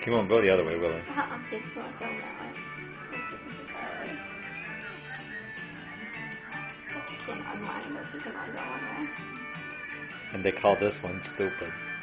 He won't go the other way, will he? He's not going that way. Can't unwind this, you can all go one way. And they call this one stupid.